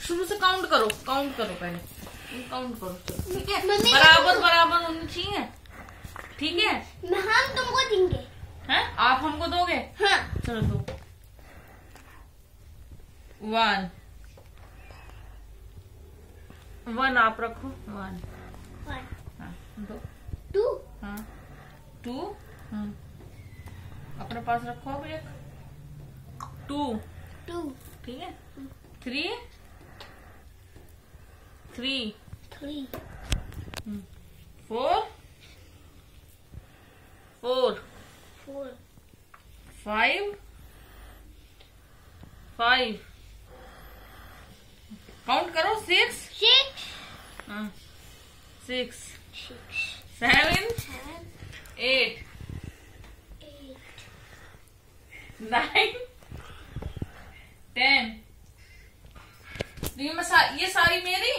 शुरू से काउंट करो पहले, काउंट करो। ठीक है, बराबर बराबर होनी चाहिए। ठीक है, हम तुमको देंगे। हैं? आप हमको दोगे? हाँ। चलो दो। 1 1 आप रखो। 1 हाँ, दो। 2 हाँ 2 अपने पास रखो अब एक। 2 ठीक है। 3 4 5 काउंट करो। 6 6 7 8 9 10। ये सारी मेरी।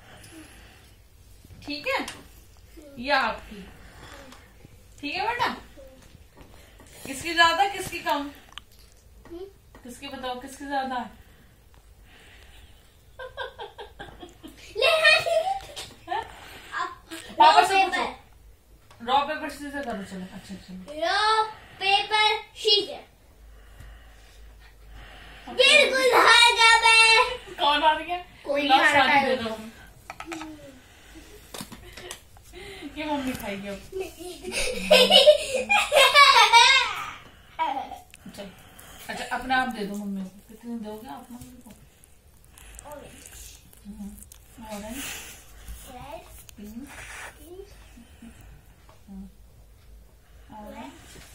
ठीक है, ये आपकी। ठीक है बेटा, किसकी ज्यादा किसकी कम? किसकी बताओ, किसकी ज्यादा? पापा से पूछो। रॉ पेपर सीजर करो। चलो अच्छा चलो। Rock paper scissor. बिल्कुल हार गया मैं। कौन हार गया? कोई नहीं हारा है। दे दो। ये मम्मी खाएगी अब। चलो अच्छा, अपने आप दे दो मम्मी को। कितने दोगे आप मम्मी को? Orange, red, pink, orange,